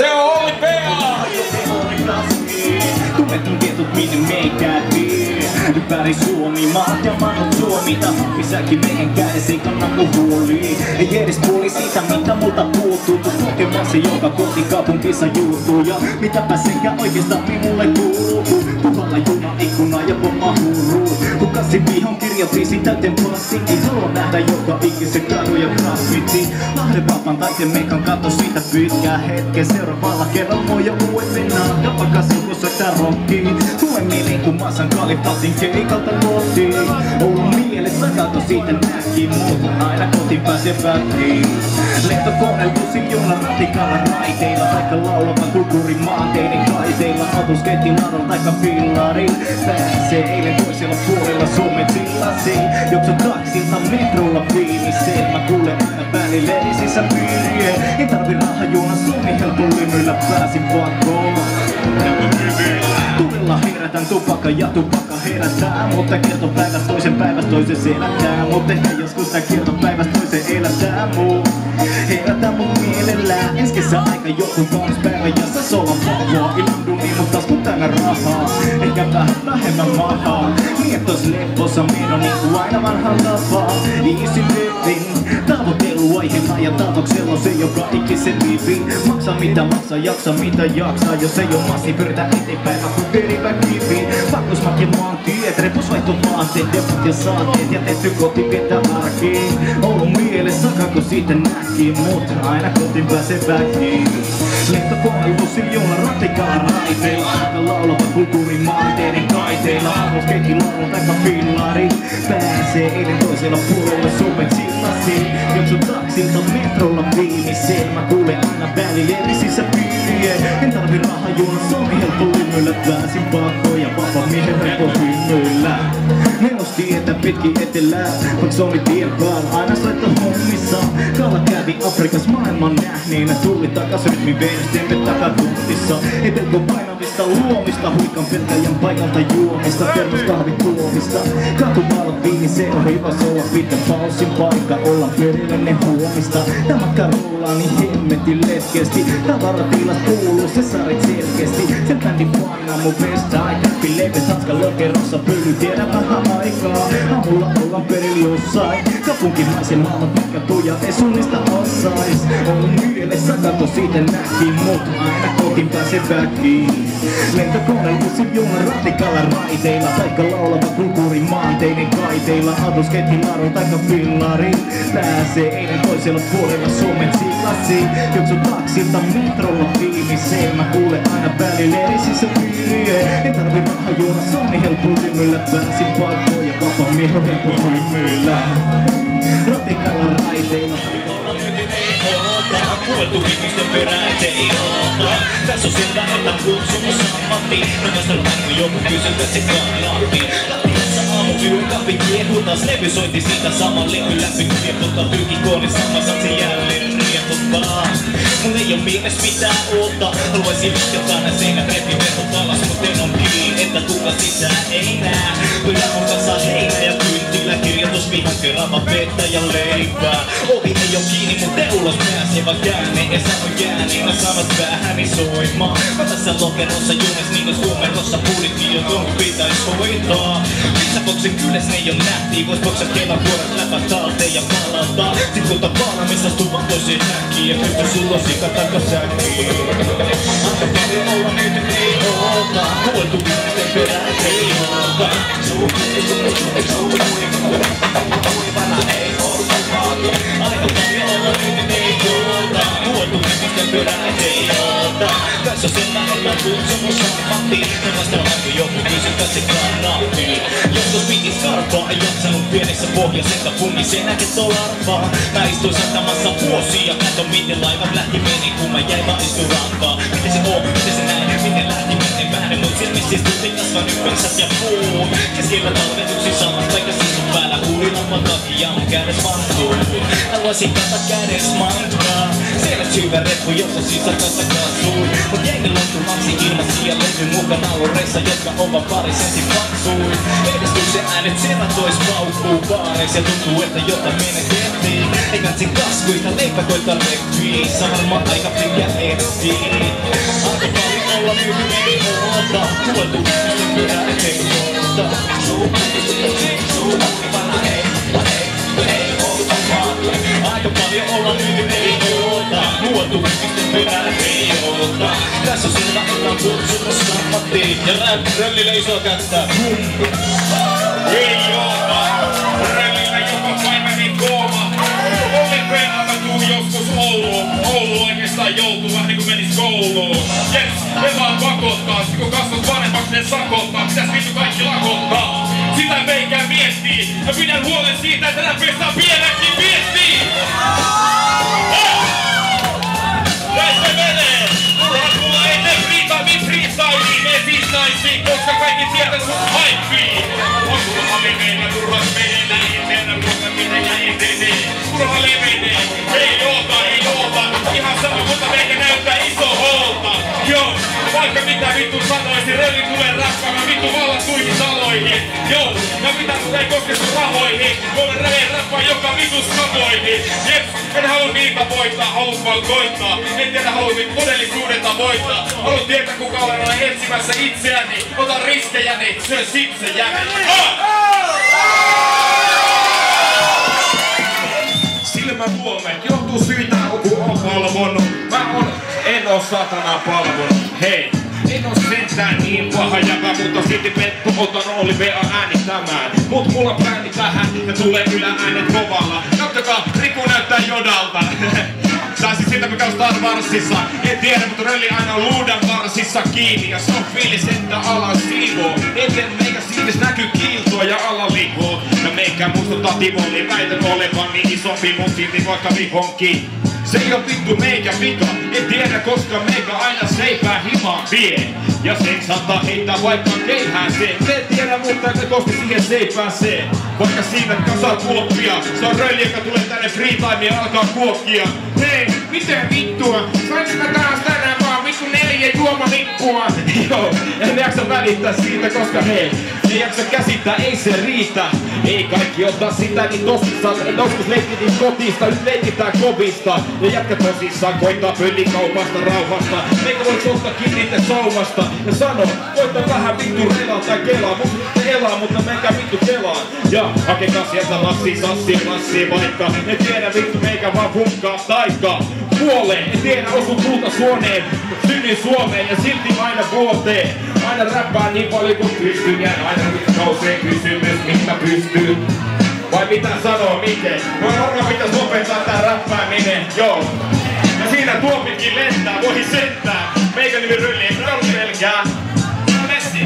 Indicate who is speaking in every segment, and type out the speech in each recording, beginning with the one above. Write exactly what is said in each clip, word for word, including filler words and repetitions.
Speaker 1: Se on Olli Pea!
Speaker 2: Tunnetun tietot minne meitä vie. Ympäri Suomi, maat ja manot Suomita. Isäkin meidän kädessä ei kannattu huoliin. Ei edes puoli siitä mitä multa puuttuu. Tuu kokemassa joka kotikaupunkissa juurtuu. Ja mitäpä sekä oikeastaan minulle kuuluu. Puhalla juna ikkuna ja pomma huuruu. Kukasi pihon kirjapiisi täyteen passinkin. Haluan nähdä joka ikisen kadu ja graffiti. Lahden vapaan taiteen mekan katso siitä pitkää hetken. Seuraavalla kerralla voi joku et mennään. Kapakas joku soittaa rockiin. Tuen mieleen kun massan kalifatin keikalta kotiin. Oulun mielessä kato siitä näki. Mutta aina kotiin pääsee väkiin. Lentokone bussin juna ratikalla raiteilla. Taikka laulava kulkuri maanteiden kaiteilla. Autosketin ladon taikka pillarin. Pääsee eilen toisella puolella Suomen tilasiin. Jokso taksilta metrolla viimeiseen. Mä kuulen aina välillä esisä piiriä. En tarvi rahajuona Suomi helpon lymyllä pääsin pakoon. Tulilla herätän tupakka ja tupakka herätää. Mutta kiertopäivästä toisen päivästä toisen selätää. Mut ehkä joskus tää kiertopäivästä toisen elätää muu. Herätää mut mielellään. Ensi kesä aika joku kaunis päivä ja sä solla vahvaa. Ilman dunia mut taskun täynnä rahaa. Ehkä vähän vähemmän mahaa. Niin et ois leppossa meno niinku aina vanhan tapaa. Easy living. Tavoitelu aiheena ja tavoksella se joka ikisen livin. Maksa mitä maksa, jaksa mitä jaksaa. Jos ei oo massi pyritään eteenpäin. Kun verivä kiviin. Pakkosmak ja maantiet. Repusvaihto vaatteet. Depot ja saateet. Jätetty koti vietä arkiin. Oulun mielessä kako siitä näki. Mut aina kotiin pääsee väkiin. Lentokone bussin juna ratikalla raiteilla. Aika laulava kulttuuri maanteiden kaiteilla. Arvoskeikin laulun taikka pillari. Pääsee eilen toisella puolella Suomen sillasiin. Joksu taksilta metrolla viimeiseen. Mä kuulen aina välillä erisissä piiriä. En tarvi rahajuona Suomi helppo lymyllä. Pääsin pakkoon ja vapaa miehen helppo hymyillä. Menos tietä pitkin etelää. Mut se oli tien päällä aina soitto hommissa. Kala kävi Afrikas maailman nähneenä. Tuli takas rytmi veistemme takatuntissa. Ei pelko painavista luomista. Huikan pelkäjän paikalta juomista. Termoskahvit tuomista. Katuvalot viini se on hyvä olla pitkä paussin paikka. Olla perillinen huomista. Tää matka rullaa niin hemmetin letkeesti. Tavaratilas kuuluu se sarit selkeesti. Sen bändin painaa mun vestaa. Käppi levet Hanskan lokerossa pöly tiedä vähän aikaa. Aamulla ollaan perillä jossain. Kaupunkimaisen maailman pikkatuja ei sun niistä osais. Oulun mielessä kato siitä näki. Mut aina kotiin pääsee väkiin. Lentokone bussin juna ratikalla raiteilla. Taikka laulava kulttuuri maanteiden kaiteilla. Autosketin ladon taikka pillarin. Pääsee eilen toisella puolella Suomen sillasiin. Joksu taksilta metrolla viimeiseen. Mä kuulen aina välillä erisissä piiriä. En tarvi rahajuona Suomi helppo lymyllä. Pääsin paikkoon ja vapaa miehen helppo hymyillä. Ratikalla raiteilla.
Speaker 3: Kuultu ihmisten perään ettei oota. Tässä on selvä, että kutsumus ammatti. Rakastelun kun joku kysyy, että se kannatti. Lattiassa aamuyön kahvi kiehuu taas levy soitti siitä saman levy läpi. Kun viepottaa tyykikooni sama satsi jälleen riepottaa. Mun ei oo mieles mitään uutta. Haluaisin jotain nää seinät reppi verhot alas. Mut en on kiinni, että kuka sitä ei nää. Pyydän mun kanssa heinä ja kynttilä. Kirjoitus vihan kerava vettä ja leipää. Ovi ei oo kiinni, mut te ulos pääsee vaan käänne. Ja sano jääneenä sanot päähäni soimaan. Mä tässä lokerossa junes niin kuin Suomerossa. Puhuttiin jo tuon kun pitäis hoitaa. Pizzaboksen kyles ne jo nähtiin. Vois boksa kelan vuoret läpät talteen ja palata. Sit kulta valmis astuu vaan toiseen häkkiin. Ja pystyn sulla sika takasäkkiin. Aika paljon olla nyt ei oota. Kuultu ihmisten perään ei oota. Kuivana ei oota. Aika paljon olla nyt ei oota. Kuultu ihmisten perään ei oota. Tässä on sellainen kutsumus ammatti. Ne vastaan kun joku kysyy, että se kannatti. Joskus piti skarpaa, en jaksanut pienessä pohjassa. Enkä pungiseen näketol arvaa. Mä istuin satamassa vuosia. Kato miten laivat lähti meni, kun mä jäin vaan istu rantaa. Miten se on, miten se näin, miten lähti menen väärin. Mut silmissä istuttiin kasvan ympensät ja puun. Keskellä talven yksin samas paikka sisun päällä. Kuulin oman takia mun kädes mantuu. Haluaisin kata kädes mantaa. Siellä syvä reppu, jossa sisältässä kasvuun. Mut jengi lontui maksi ilmasi ja levy mukana loureissa, jotka ovat pari sentin paksuun. Edistyksen äänet serrat tois paukkuu baareissa ja tuntuu, että jotain menetettiin. Ei katsin kaskuita, leipäkoita reppiin. Sä varmaan aika pitkä etsii. olla myyty ei oota. Tuotu sitten pyörää ei oota. Suu, suu, pana hei, hei, hei oota vaan. Aika paljon olla myyty ei oota. Tuotu sitten pyörää ei oota. Tässä on selvä, että on kutsumus ammattiin. Ja röllille iso kättä.
Speaker 1: Ei oota. Röllillä joka päivä niin kooma. Olin perällä tuu joskus Ouluun. Oulu oikeastaan joutuu vähän niinku menis kouluun. Jes, me vaan pakottaa. Sit kun kasvot vanhemmaksi ne sakottaa. Pitäis vittu kaikki lakottaa. Sitä meikää miettii. Ja pidän huolen siitä, että läpeistä pienäkin viestii. Näin se menee. Turhaan mulla ei tee friitaa, niin freestyliin. Me siis naisiin, koska kaikki tietää sun haippiin. Turha levenee, turha menee, itseänä ruoka mitenkä itse. Turha levenee, ei oota, ei oota. Ihan sama, mutta meikä näyttää iso holta. Joo, vaikka mitä vittu sanoisin, rölli tulee rappaamaan vittu vallattuihin taloihin. Joo, ja mitä tulee koske sun rahoihin. Mulle räveen rappaa joka vittu skamoihin. Jeps, en halua niitä voittaa, haluun vaan koittaa. En tiedä haluun todellisuudenta voittaa. Haluun tietää kuka olen etsimässä itseäni. Otan riskejäni, syön sipsejäni. Silmävuomet johtuu siitä, kun on palvonut. Mä on, en oo satanaa palvonut. Hei, en oo sentään niin paha jävä, mutta silti pettu otan Olli V A äänittämään. Mut mulla brändi tähän ja tulee ylääänet kovalla. Kattokaa, Riku näyttää Jodalta. Tai siis siltä mikä on Star Warsissa. En tiedä, mutta rölli aina on luudan varsissa kiinni. Ja se on fiilis, että alan siivoo. Eteen meikä siivis näkyy kiiltoa ja alan lihoo. Ja meikä muistuttaa Tivoli, väitän olevan niin isompi mun silti vaikka vihonkin. Se ei oo vittu meikä vika, en tiedä koska meikä aina seipää himaan vie. Ja sen saattaa heittää vaikka keihään se. En tiedä mutta en koska siihen seipään se. Vaikka siitä kasaa kuoppia. Se on rölli joka tulee tänne free time ja alkaa kuokkia. Hei, miten vittua? Sainko mä taas tänään vaan vittu neljä juomalippua? Joo, en jaksa välittää siitä koska hei, ei jaksa käsittää, ei se riitä. Ei kaikki ota sitä niin tosissaan. Joskus leikittiin kotista, nyt leikitään kovista. Ja jätkä tosissaan koittaa pöllikaupasta rauhasta. Meikä voit ottaa kiinni te saumasta. Ja sano, koittaa vähän vittu relaa tai kelaa. Mun sitten elaa, mutta meikä vittu kelaa. Ja hakekaa sieltä lassi, sassi, lassi vaikka. En tiedä vittu meikä vaan funkkaa taika. Puoleen, en tiedä osu tuulta suoneen. Synnyin Suomeen ja silti aina vuoteen. Aina räppää niin paljon kun pystyn. Ja aina nyt nousee kysymys, mihin mä pystyn. Vai mitä sanoo miten? Voi varmaan pitäis lopettaa tää räppääminen, joo. Ja siinä tuopitkin lentää, voi sentää. Meikä nimi rölli, ei tarvitse pelkää. Messi!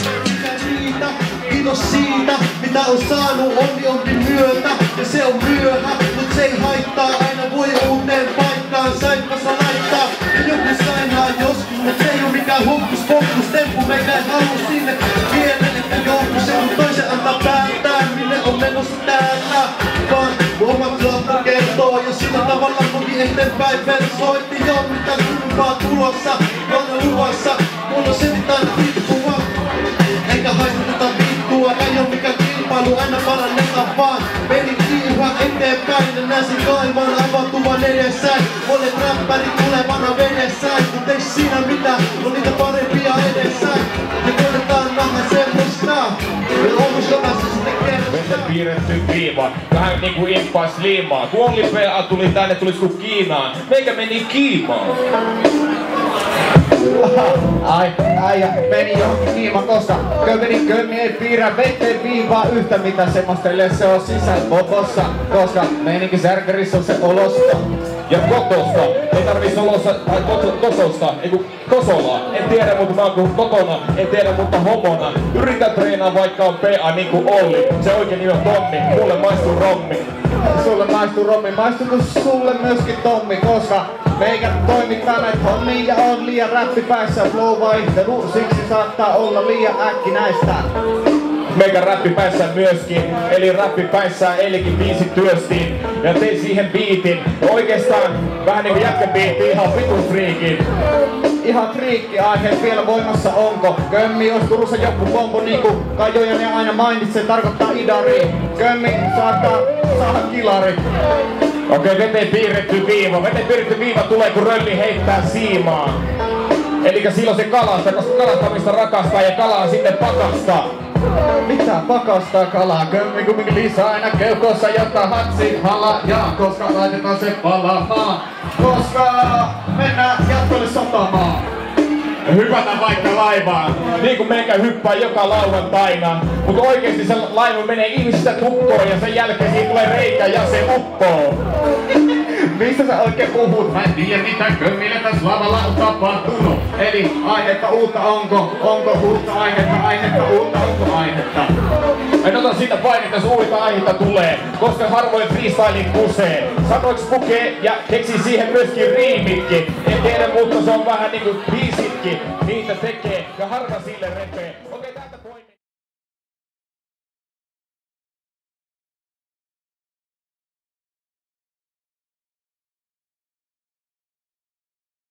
Speaker 4: Kiitos siitä, mitä on saanut onni onkin myötä. Ja se on myöhä, mut se ei haittaa. Aina voi uuteen paikkaan, sain kasa laittaa. Ja joku sainaa joskus, mut se ei oo mikään hokkus pokkus. Temppu meikä ei halua sinne pienelle joukku. Se on toisen antaa päättää, minne on menossa täällä. Vaan omat lautta kertoo ja sillä tavalla koki eteenpäin versoitti jo mitä kumpaa tulossa. On luvassa, mulla on sentään tippua. Eikä haisteta vittua, ei oo mikään kilpailu, aina parannetaan vaan. Meni kiihä eteenpäin ja näin sen kaivan avautuvan edessäin. Monet räppärit tulevana vedessään, mut ei siinä mitään, on niitä parempia edessäin. Ja koitetaan nähdä semmoista, ja onko sodassa sitten kerrosta.
Speaker 1: Piirretty viiva, vähän niinku imppais liimaa. Kun Olli P A tuli tänne, tulis ku Kiinaan. Meikä meni kiimaan.
Speaker 5: Ai, äijä meni johonkin kiimaan, koska kömmeni kömmi ei piirrä veteen viivaa yhtä mitä semmostelle se on sisäpopossa. Koska meininki särkärissä on se olosta ja kotosta. Ei tarvis olosta, tai koto, kososta, eiku kosola. En tiedä mutta mä oon kotona, en tiedä mutta homona. Yritä treenaa vaikka on P A niinku Olli. Se oikein nimi on Tommi, mulle maistuu rommi. Sulle maistuu rommi, maistuuko sulle myöskin Tommi, koska meikä toimit näitä hommia ja on liian räppi päässä flow vaihtelu, siksi saattaa olla liian äkkinäistä.
Speaker 1: Meikä räppi päissä myöskin, eli räppi päissä elikin biisi työstiin ja tein siihen biitin. Oikeastaan vähän niinku jätkäbiitti, ihan vitun friikin.
Speaker 5: Ihan friikki aiheet vielä voimassa onko? Kömmi ois Turussa joku pompo niinku Kajojanen aina mainitsee, tarkoittaa idari. Kömmi saattaa saada kilari.
Speaker 1: Okei, veteen piirretty viiva. Veteen piirretty viiva tulee kun rölli heittää siimaa. Elikkä silloin se kalastaa, koska kalastamista rakastaa ja kalaa sitten pakastaa.
Speaker 5: Mitä pakastaa kalaa? Kömmin kumminkin lisää aina keuhkossa, jotta hatsi halajaa. Koska laitetaan se palaamaan. Koska mennään jatkolle satamaan.
Speaker 1: Hypätään vaikka laivaan, niin kuin meikä hyppää joka lauantaina. Mutta oikeesti se laiva menee ihmisistä tukkoon ja sen jälkeen siinä tulee reikä ja se uppoo.
Speaker 5: Mistä sä oikein puhut? Mä en tiedä mitä kömmillä tässä lavalla on tapahtunut. Eli aihetta uutta onko? Onko uutta aihetta? Aihetta uutta onko aihetta?
Speaker 1: En ota sitä painetta, jos uutta aihetta tulee, koska harvoin freestylin kusee. Sanoiks pukee ja keksi siihen myöskin riimitkin. En tiedä, mutta se on vähän niinku biisitkin. Niitä tekee ja harva sille repee.